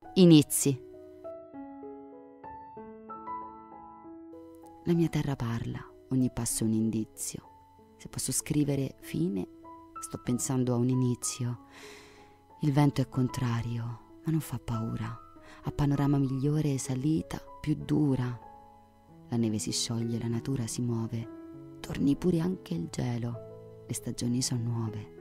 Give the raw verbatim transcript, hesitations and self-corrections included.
Inizi. La mia terra parla, ogni passo è un indizio. Se posso scrivere fine, sto pensando a un inizio. Il vento è contrario, ma non fa paura. A panorama migliore salita, più dura. La neve si scioglie, la natura si muove. Torni pure anche il gelo, le stagioni sono nuove.